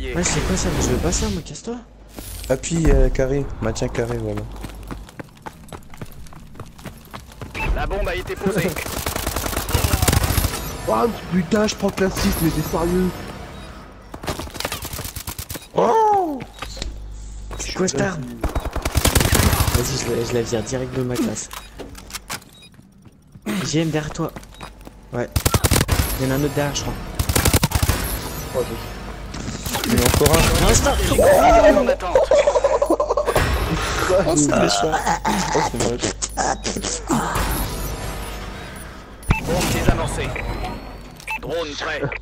déployé. Ouais, c'est quoi ça? Je veux pas ça, moi, casse-toi. Appuie carré, maintien carré, voilà. La bombe a été posée. Oh putain, je prends que l'assist, mais t'es sérieux? Oh, C'est quoi cette arme? Vas-y, je la vire direct de ma classe. GM derrière toi. Ouais. Il y en a un autre derrière, je crois. il y en a encore un. Non, stop! Fidèle en attente. Oh, c'est méchant. Oh, c'est moche. Bombe désamorcée. Drone prêt.